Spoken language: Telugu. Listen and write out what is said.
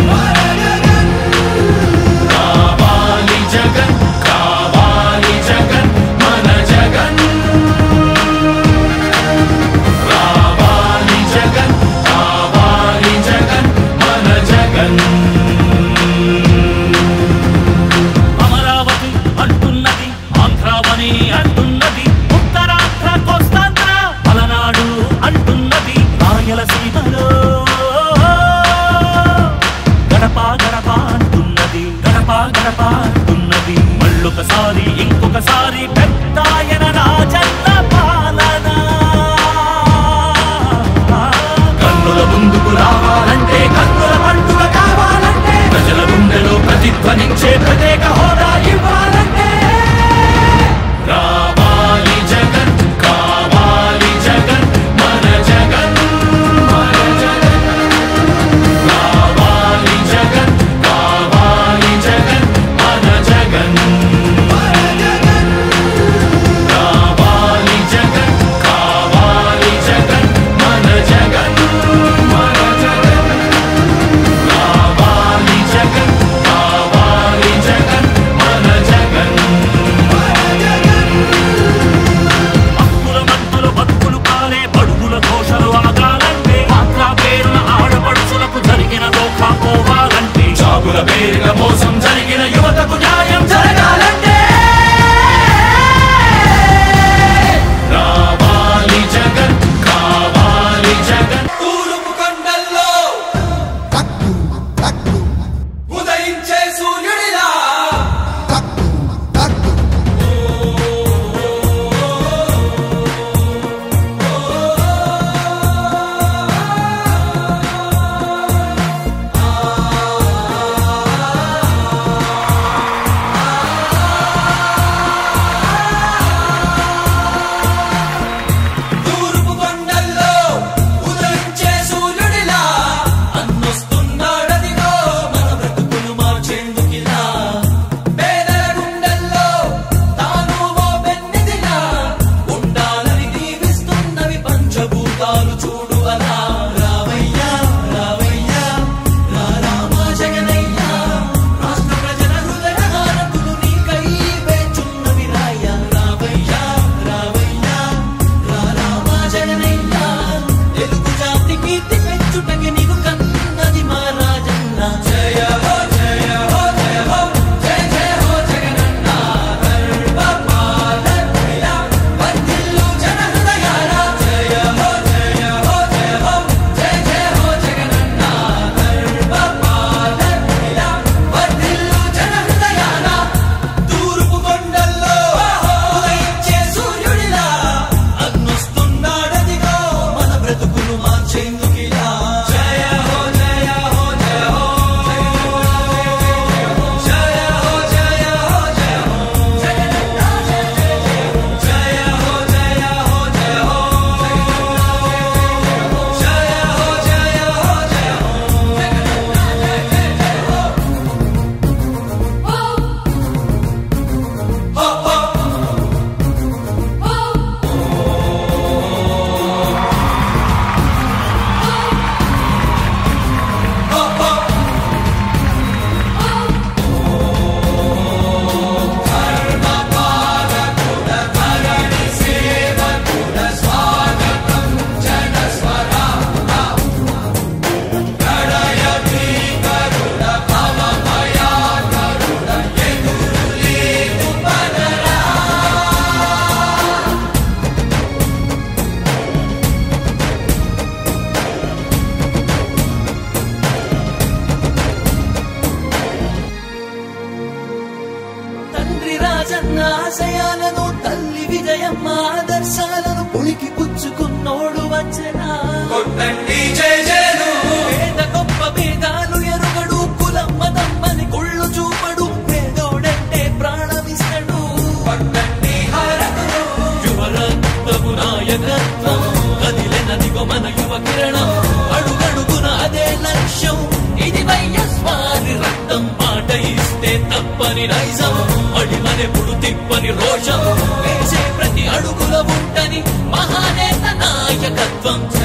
మళ్ళొకసారి ఇంకొకసారి పెద్దాయన రాజన్న పాలన కన్నుల ముందుకు రావాలంటే కన్నుల పండుగ కావాలంటే ప్రజల గుండెలో ప్రతిధ్వనించే ప్రత్యేక హోదా ఇవ్వాలంటే రావాలి జగన్ కావాలి జగన్ మన జగన్ మన జగన్ రావాలి జగన్ కావాలి జగన్ మన జగన్ రావాలి జగన్ కావాలి జగన్ మన జగన్ మన జగన్ రావాలి జగన్ కావాలి జగన్ మన జగన్ హక్కుల మంటలు బతుకులు కాలే బడుగుల ఘోషలు ఆగాలంటే ఆంధ్రా పేరున ఆడపడుచులకు జరిగిన దోఖా పోవాలంటే జాబుల పేరున మోసం జరిగిన యువతకు న్యాయం జరగాలంటే రావాలి జగన్ కావాలి జగన్ తూర్పు కొండల్లో ఉదయించే సూర్యుడిలా తూర్పు కొండల్లో ఉదయించే సూర్యుడిలా అన్నొస్తున్నాడదిగో మన బ్రతుకులు మార్చేందుకిలా పేదల గుండెల్లో తాను ఓ పెన్నిదిలా ఉండాలని దీవిస్తున్నవి పంచభూతాలు చూడు అలా రావయ్యా రావయ్యా రామా జగనయ్యా రాష్ట్ర ప్రజల హృదయ హారతులు నీకై వేచున్నవి రాయ్యా రావయ్యా రావయ్యా రామా జగనయ్యా తెలుగు జాతి కీర్తి పెంచుటకి నీకు కన్నది మా రాజన్న జయ హో జయ హో జయ హో జయ జయ హో జగనన్న సర్వపాలకుడా వర్ధిల్లు జన హృదయాల జయ హో జయ హో జయ హో జయ జయ హో జగనన్న సర్వపాలకుడా వర్ధిల్లు జన హృదయాల తూర్పు కొండల్లో ఉదయించే సూర్యుడిలా అన్నొస్తున్నాడదిగో మన బ్రతుకులు మార్చేందుకిలా జయ హో జయ హో జయ హో జయ హో జయ హో జయ హో జగనన్న జయ జయ జయ హో జయ హో జయ హో జయ హో జయ హో జయ హో జగనన్న జయ జయ హో హో తండ్రి రాజన్న ఆశయాలను తల్లి విజయమ్మ ఆదర్శాలను పులికి పుచ్చుకున్నోడు వచ్చనా కొట్టండి జయ జయలు పేద గొప్ప భేదాలు ఎరుగడు కులం మతమ్మని కుళ్ళు చూపడు పేదోడంటే ప్రాణమిస్తడు కొట్టండి హారతులు యువరత్నము నాయకత్వం కదిలెనదిగో మన యువ కిరణం అడుగడుగున అదే లక్ష్యం ఇది వైఎస్వారి రక్తం మాట ఇస్తే తప్పని నైజం అడిమనెప్పుడు తిప్పని రోషం వేసే ప్రతి అడుగుల ఉంటని మహానేత నాయకత్వం